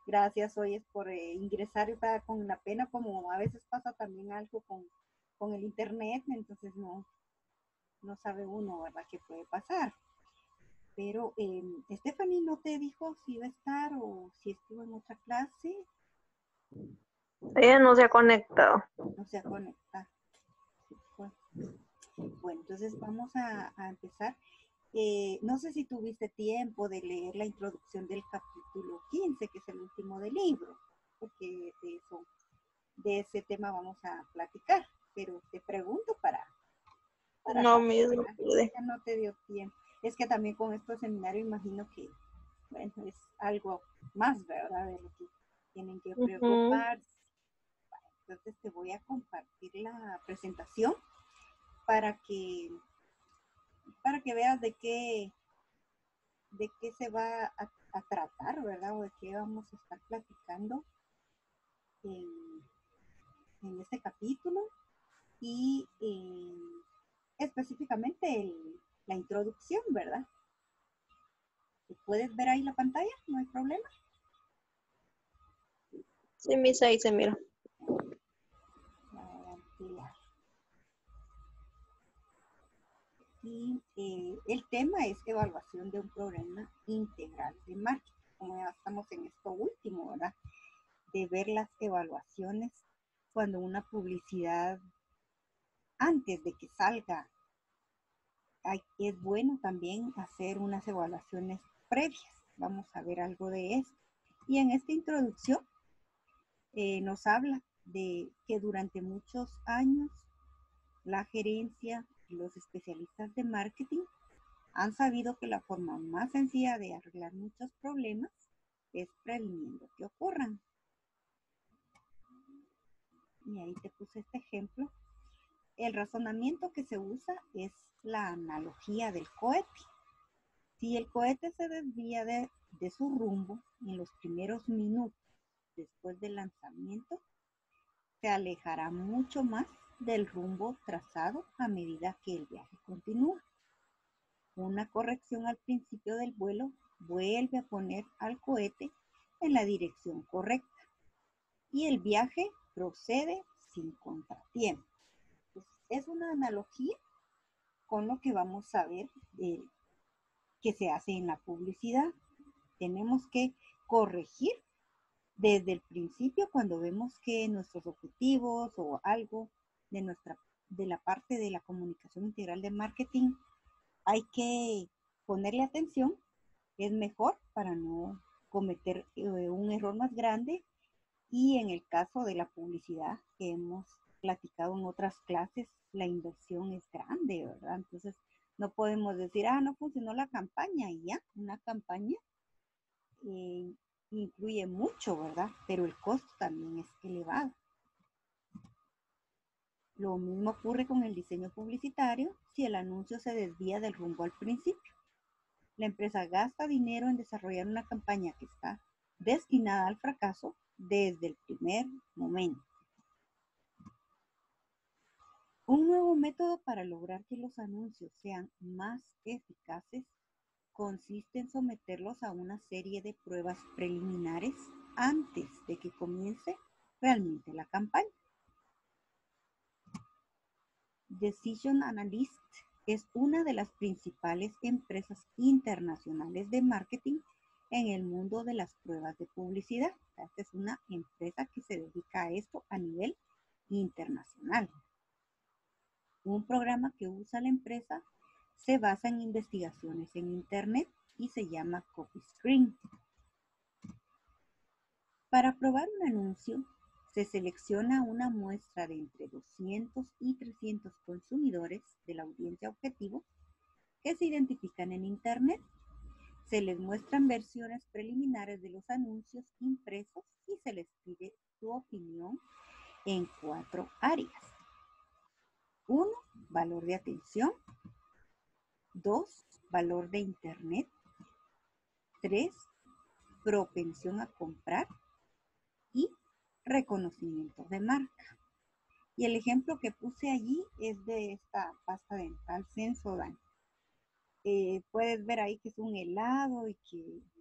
Gracias, Oyes, por ingresar con la pena, como a veces pasa también algo con el internet, entonces no sabe uno, ¿verdad?, qué puede pasar. Pero Stephanie no te dijo si iba a estar o si estuvo en otra clase, Ella no se ha conectado. no se conecta. Bueno, entonces vamos a empezar. No sé si tuviste tiempo de leer la introducción del capítulo 15, que es el último del libro, porque de ese tema vamos a platicar, pero te pregunto para No, saber, me ¿verdad? pude. Ya no te dio tiempo. Es que también con estos seminarios imagino que, bueno, es algo más, ¿verdad? De lo que tienen que Ujú. preocuparse. Entonces te voy a compartir la presentación para que, para que veas de qué se va a tratar, ¿verdad? O de qué vamos a estar platicando en, en este capítulo y específicamente la introducción, ¿verdad? ¿Puedes ver ahí la pantalla? No hay problema. Sí, misa, ahí se mira. Ampliar. Y el tema es evaluación de un programa integral de marketing. Como ya estamos en esto último, ¿verdad? De ver las evaluaciones cuando una publicidad, antes de que salga, es bueno también hacer unas evaluaciones previas. Vamos a ver algo de eso. Y en esta introducción nos habla de que durante muchos años la gerencia y los especialistas de marketing han sabido que la forma más sencilla de arreglar muchos problemas es previniendo que ocurran. Y ahí te puse este ejemplo. El razonamiento que se usa es la analogía del cohete. Si el cohete se desvía de su rumbo en los primeros minutos después del lanzamiento, se alejará mucho más del rumbo trazado a medida que el viaje continúa. Una corrección al principio del vuelo vuelve a poner al cohete en la dirección correcta y el viaje procede sin contratiempo. Entonces, es una analogía con lo que vamos a ver que se hace en la publicidad. Tenemos que corregir desde el principio cuando vemos que nuestros objetivos o algo de la parte de la comunicación integral de marketing hay que ponerle atención, es mejor para no cometer un error más grande. Y en el caso de la publicidad que hemos platicado en otras clases, la inversión es grande, ¿verdad? Entonces no podemos decir, no funcionó la campaña y ya, una campaña eh, incluye mucho, ¿verdad? Pero el costo también es elevado. Lo mismo ocurre con el diseño publicitario si el anuncio se desvía del rumbo al principio. La empresa gasta dinero en desarrollar una campaña que está destinada al fracaso desde el primer momento. Un nuevo método para lograr que los anuncios sean más eficaces consiste en someterlos a una serie de pruebas preliminares antes de que comience realmente la campaña. Decision Analyst es una de las principales empresas internacionales de marketing en el mundo de las pruebas de publicidad. Esta es una empresa que se dedica a esto a nivel internacional. Un programa que usa la empresa se basa en investigaciones en Internet y se llama CopyScreen. Para probar un anuncio, se selecciona una muestra de entre 200 y 300 consumidores de la audiencia objetivo que se identifican en Internet. Se les muestran versiones preliminares de los anuncios impresos y se les pide su opinión en 4 áreas. 1. Valor de atención. 2. Valor de Internet. 3. Propensión a comprar. Y reconocimiento de marca. Y el ejemplo que puse allí es de esta pasta dental Sensodyne. Puedes ver ahí que es un helado y que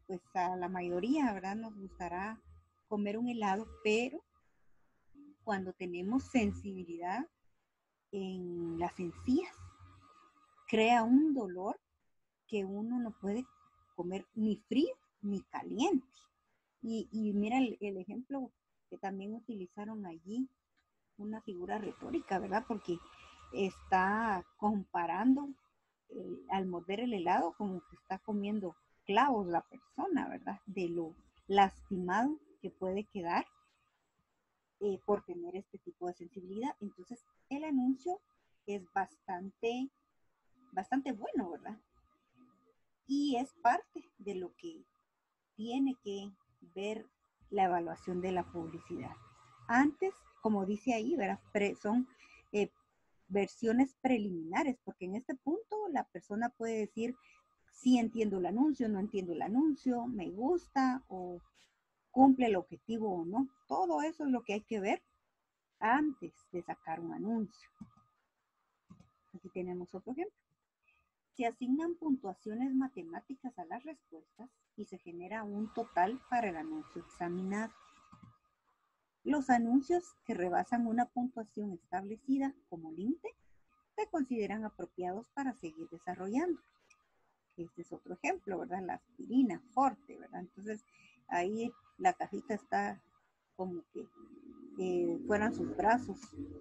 pues a la mayoría, ¿verdad? Nos gustará comer un helado, pero cuando tenemos sensibilidad en las encías, crea un dolor que uno no puede comer ni frío ni caliente. Y mira el ejemplo que también utilizaron allí, una figura retórica, ¿verdad? Porque está comparando al morder el helado como que está comiendo clavos la persona, ¿verdad? De lo lastimado que puede quedar por tener este tipo de sensibilidad. Entonces, el anuncio es bastante bueno, ¿verdad? Y es parte de lo que tiene que ver la evaluación de la publicidad. Antes, como dice ahí, ¿verdad? Son versiones preliminares, porque en este punto la persona puede decir sí entiendo el anuncio, no entiendo el anuncio, me gusta o cumple el objetivo o no. Todo eso es lo que hay que ver antes de sacar un anuncio. Aquí tenemos otro ejemplo. Se asignan puntuaciones matemáticas a las respuestas y se genera un total para el anuncio examinado. Los anuncios que rebasan una puntuación establecida como límite se consideran apropiados para seguir desarrollando. Este es otro ejemplo, ¿verdad? La aspirina Forte, ¿verdad? Entonces, ahí la cajita está como que fueran sus brazos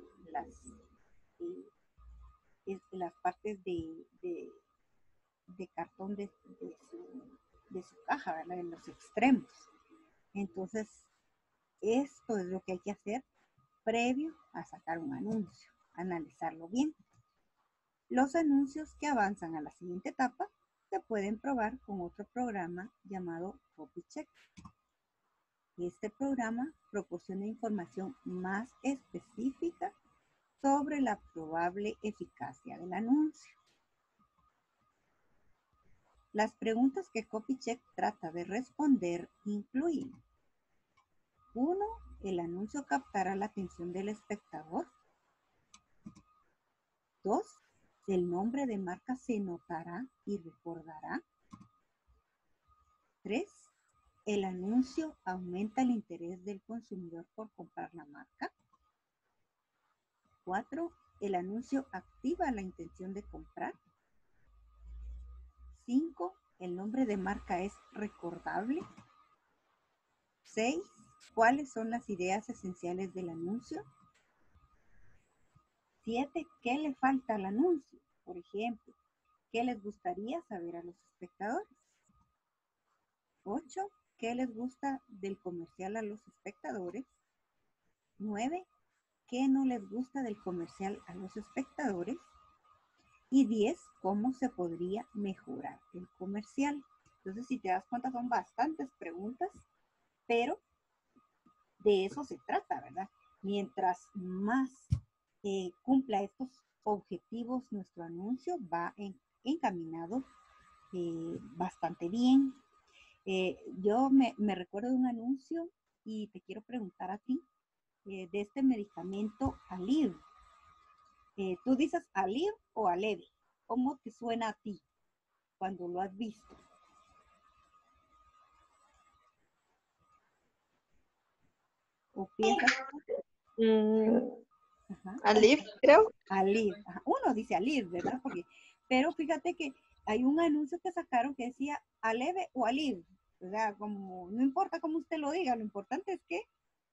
las partes de cartón de su caja, ¿verdad? En los extremos. Entonces, esto es lo que hay que hacer previo a sacar un anuncio, analizarlo bien. Los anuncios que avanzan a la siguiente etapa se pueden probar con otro programa llamado CopyCheck. Este programa proporciona información más específica sobre la probable eficacia del anuncio. Las preguntas que CopyCheck trata de responder incluyen: 1. ¿El anuncio captará la atención del espectador? 2. ¿El nombre de marca se notará y recordará? 3. ¿El anuncio aumenta el interés del consumidor por comprar la marca? 4. ¿El anuncio activa la intención de comprar? 5. ¿El nombre de marca es recordable? 6. ¿Cuáles son las ideas esenciales del anuncio? 7. ¿Qué le falta al anuncio? Por ejemplo, ¿qué les gustaría saber a los espectadores? 8. ¿Qué les gusta del comercial a los espectadores? 9. ¿Qué no les gusta del comercial a los espectadores? Y 10. ¿Cómo se podría mejorar el comercial? Entonces, si te das cuenta, son bastantes preguntas, pero de eso se trata, ¿verdad? Mientras más cumpla estos objetivos, nuestro anuncio va encaminado bastante bien. Yo me recuerdo de un anuncio y te quiero preguntar a ti de este medicamento Aleve. ¿Tú dices Aleve o Aleve? ¿Cómo te suena a ti cuando lo has visto? ¿O piensas? Alif, creo. Aleve. Uno dice Aleve, ¿verdad? Pero fíjate que hay un anuncio que sacaron que decía Aleve o Aleve. O sea, como, no importa cómo usted lo diga, lo importante es que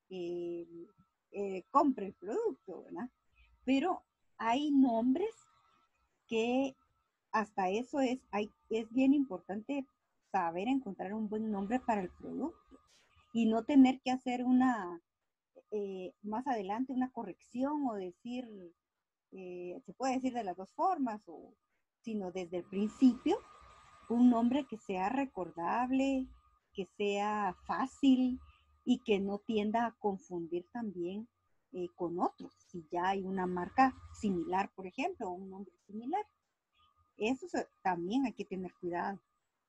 compre el producto, ¿verdad? Pero hay nombres que hasta eso es bien importante saber encontrar un buen nombre para el producto y no tener que hacer más adelante una corrección o decir, se puede decir de las dos formas, sino desde el principio un nombre que sea recordable, que sea fácil y que no tienda a confundir también con otros. Si ya hay una marca similar, por ejemplo, o un nombre similar. Eso también hay que tener cuidado.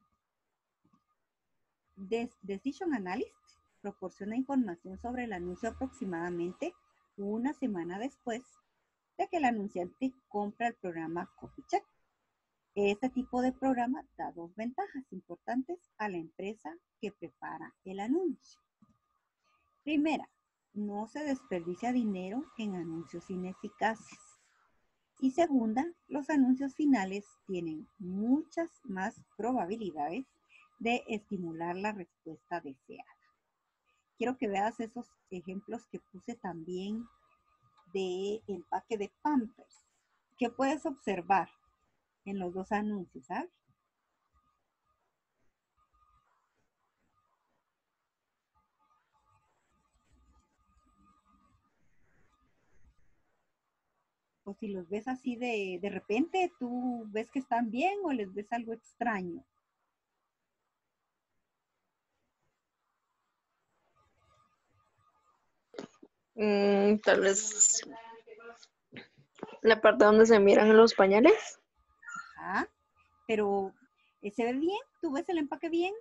Decision Analyst proporciona información sobre el anuncio aproximadamente una semana después de que el anunciante compra el programa CopyCheck. Este tipo de programa da dos ventajas importantes a la empresa que prepara el anuncio. Primera, no se desperdicia dinero en anuncios ineficaces. Y segunda, los anuncios finales tienen muchas más probabilidades de estimular la respuesta deseada. Quiero que veas esos ejemplos que puse también de empaque de Pampers, que puedes observar en los dos anuncios, ¿sabes? O si los ves así de repente, tú ves que están bien o les ves algo extraño. Tal vez la parte donde se miran los pañales. Ajá, pero ¿se ve bien? ¿Tú ves el empaque bien?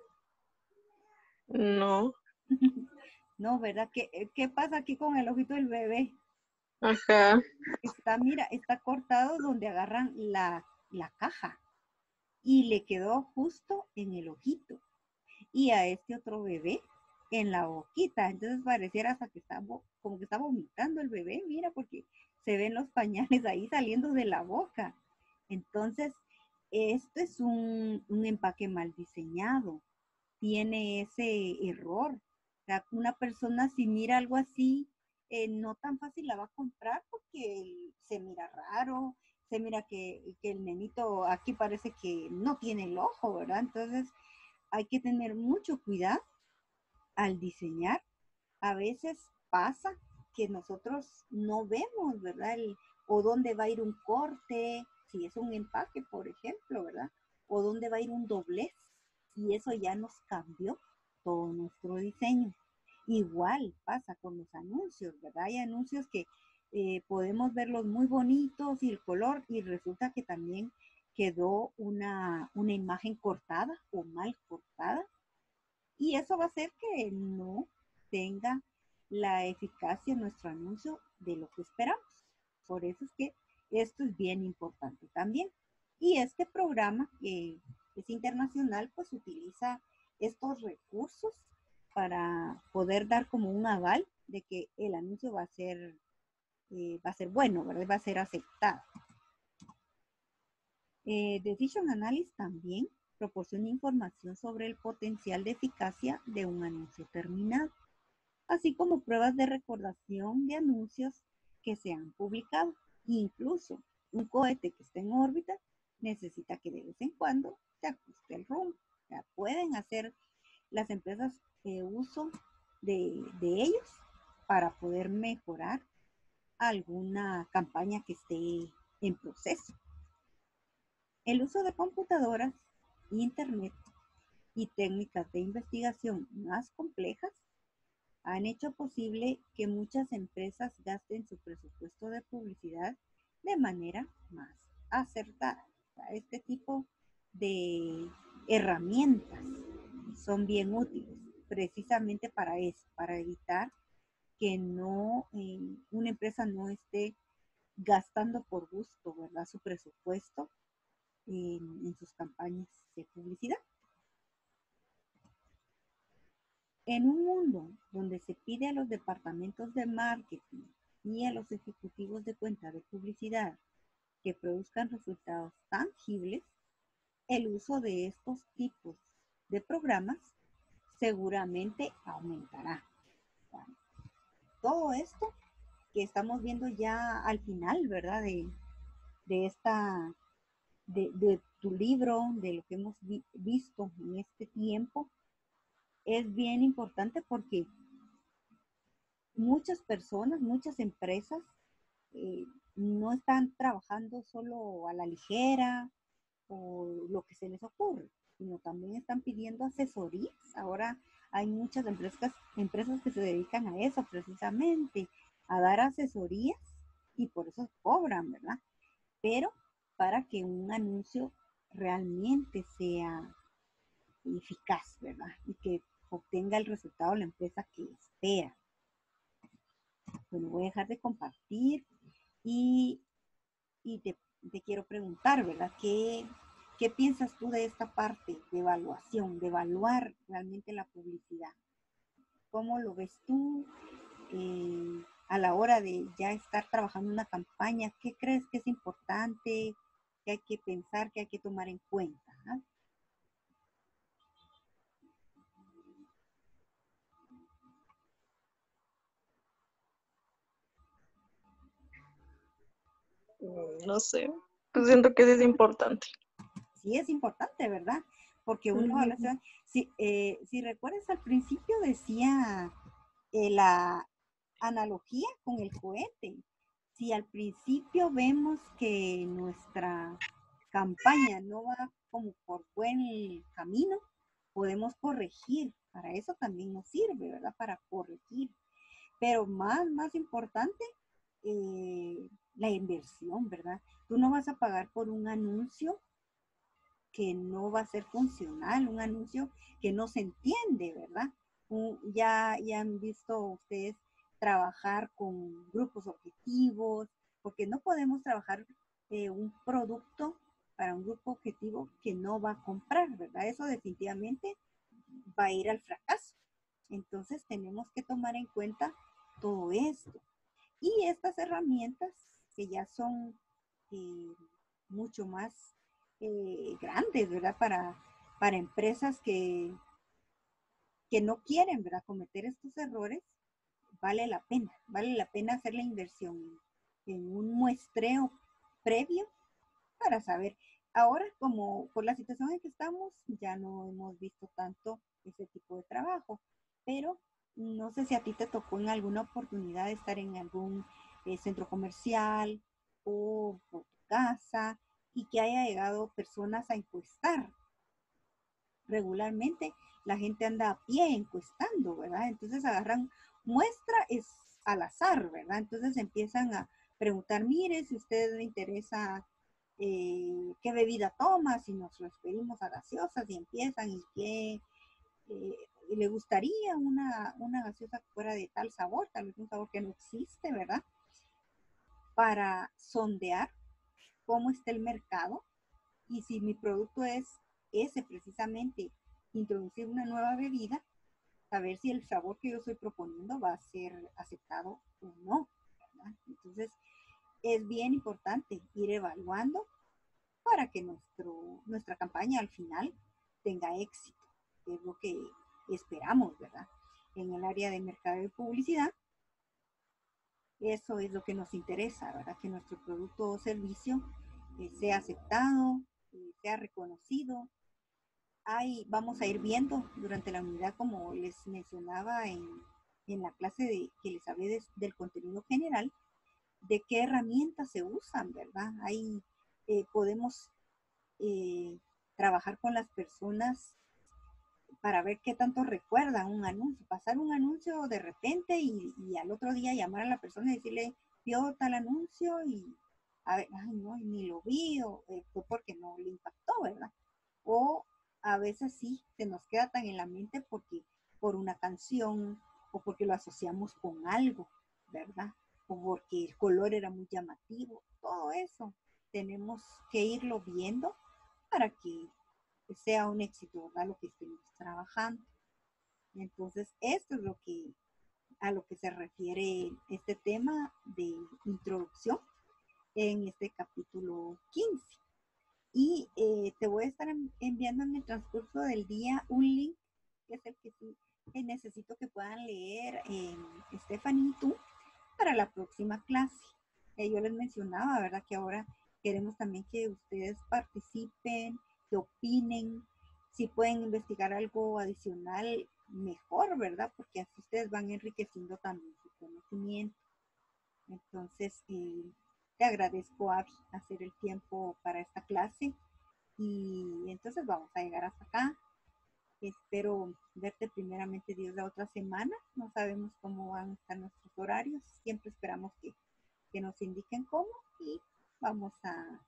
No. No, ¿verdad? ¿Qué pasa aquí con el ojito del bebé? Ajá. Está, mira, está cortado donde agarran la caja y le quedó justo en el ojito. Y a este otro bebé en la boquita. Entonces pareciera hasta que está como que está vomitando el bebé, mira, porque se ven los pañales ahí saliendo de la boca. Entonces, esto es un empaque mal diseñado. Tiene ese error. O sea, una persona si mira algo así, no tan fácil la va a comprar porque se mira raro, se mira que el nenito aquí parece que no tiene el ojo, ¿verdad? Entonces hay que tener mucho cuidado al diseñar. A veces pasa que nosotros no vemos, ¿verdad? O dónde va a ir un corte, si es un empaque, por ejemplo, ¿verdad? O dónde va a ir un doblez. Y eso ya nos cambió todo nuestro diseño. Igual pasa con los anuncios, ¿verdad? Hay anuncios que podemos verlos muy bonitos y el color y resulta que también quedó una imagen cortada o mal cortada y eso va a hacer que no tenga la eficacia en nuestro anuncio de lo que esperamos. Por eso es que esto es bien importante también. Y este programa, que es internacional, pues utiliza estos recursos para poder dar como un aval de que el anuncio va a ser bueno, ¿verdad? Va a ser aceptado. Decision Analysis también proporciona información sobre el potencial de eficacia de un anuncio terminado, así como pruebas de recordación de anuncios que se han publicado. Incluso un cohete que esté en órbita necesita que de vez en cuando se ajuste el rumbo. O sea, pueden hacer las empresas uso de ellos para poder mejorar alguna campaña que esté en proceso. El uso de computadoras, internet y técnicas de investigación más complejas han hecho posible que muchas empresas gasten su presupuesto de publicidad de manera más acertada. Este tipo de herramientas son bien útiles precisamente para eso, para evitar que una empresa no esté gastando por gusto, ¿verdad? Su presupuesto en sus campañas de publicidad. En un mundo donde se pide a los departamentos de marketing y a los ejecutivos de cuenta de publicidad que produzcan resultados tangibles, el uso de estos tipos de programas seguramente aumentará. Todo esto que estamos viendo ya al final, ¿verdad? De esta, de tu libro, de lo que hemos visto en este tiempo, es bien importante porque muchas personas, muchas empresas eh, no están trabajando solo a la ligera o lo que se les ocurre, sino también están pidiendo asesorías. Ahora hay muchas empresas que se dedican a eso precisamente, a dar asesorías y por eso cobran, ¿verdad? Pero para que un anuncio realmente sea eficaz, ¿verdad? Y que obtenga el resultado de la empresa que espera. Bueno, voy a dejar de compartir y te quiero preguntar, ¿verdad? ¿Qué piensas tú de esta parte de evaluación, de evaluar realmente la publicidad? ¿Cómo lo ves tú a la hora de ya estar trabajando una campaña? ¿Qué crees que es importante, que hay que pensar, que hay que tomar en cuenta? ¿Ah? No sé. Pues siento que sí es importante. Sí es importante, ¿verdad? Porque una Ujú. evaluación, si recuerdas al principio decía la analogía con el cohete. Si al principio vemos que nuestra campaña no va como por buen camino, podemos corregir. Para eso también nos sirve, ¿verdad? Para corregir. Pero más importante, la inversión, ¿verdad? Tú no vas a pagar por un anuncio que no va a ser funcional, un anuncio que no se entiende, ¿verdad? Ya han visto ustedes trabajar con grupos objetivos, porque no podemos trabajar un producto para un grupo objetivo que no va a comprar, ¿verdad? Eso definitivamente va a ir al fracaso. Entonces tenemos que tomar en cuenta todo esto. Y estas herramientas que ya son eh, mucho más grandes, ¿verdad? Para empresas que no quieren, ¿verdad? Cometer estos errores, vale la pena hacer la inversión en un muestreo previo para saber. Ahora, como por la situación en que estamos, ya no hemos visto tanto ese tipo de trabajo, pero no sé si a ti te tocó en alguna oportunidad de estar en algún centro comercial o por tu casa y que haya llegado personas a encuestar regularmente. La gente anda a pie encuestando, ¿verdad? Entonces agarran muestra, es al azar, ¿verdad? Entonces empiezan a preguntar, mire, si a usted le interesa qué bebida toma, si nos referimos a gaseosas y empiezan y qué le gustaría una gaseosa que fuera de tal sabor, tal vez un sabor que no existe, ¿verdad? Para sondear cómo está el mercado y si mi producto es ese precisamente, introducir una nueva bebida, saber si el sabor que yo estoy proponiendo va a ser aceptado o no, ¿verdad? Entonces, es bien importante ir evaluando para que nuestra campaña al final tenga éxito, que es lo que esperamos, ¿verdad? En el área de mercado y publicidad, eso es lo que nos interesa, ¿verdad? Que nuestro producto o servicio sea aceptado, sea reconocido. Vamos a ir viendo durante la unidad, como les mencionaba en la clase que les hablé del contenido general, de qué herramientas se usan, ¿verdad? Ahí podemos eh, trabajar con las personas para ver qué tanto recuerdan un anuncio, pasar un anuncio de repente y al otro día llamar a la persona y decirle, vio tal anuncio y, a ver, ay, no, ni lo vi, o fue porque no le impactó, ¿verdad? O a veces sí, se nos queda tan en la mente porque por una canción o porque lo asociamos con algo, ¿verdad? O porque el color era muy llamativo, todo eso tenemos que irlo viendo para que sea un éxito, ¿verdad? Lo que estemos trabajando. Entonces, esto es a lo que se refiere este tema de introducción en este capítulo 15. Y te voy a estar enviando en el transcurso del día un link, que es el que sí necesito que puedan leer Stephanie y tú para la próxima clase. Yo les mencionaba, ¿verdad? Que ahora queremos también que ustedes participen, que opinen, si pueden investigar algo adicional, mejor, ¿verdad? Porque así ustedes van enriqueciendo también su conocimiento. Entonces, te agradezco, Abby, hacer el tiempo para esta clase y entonces vamos a llegar hasta acá. Espero verte primeramente Dios la otra semana. No sabemos cómo van a estar nuestros horarios. Siempre esperamos que nos indiquen cómo y vamos a...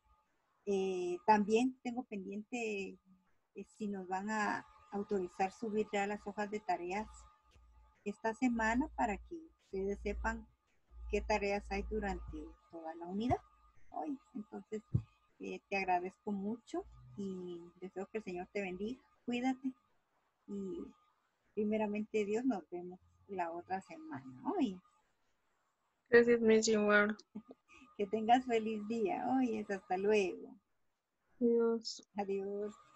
también tengo pendiente si nos van a autorizar subir ya las hojas de tareas esta semana para que ustedes sepan qué tareas hay durante toda la unidad hoy. Entonces, te agradezco mucho y deseo que el Señor te bendiga. Cuídate y primeramente Dios nos vemos la otra semana. Oye, Gracias, Miss, igual. que tengas feliz día. Oye, hasta luego. Adiós. Adiós.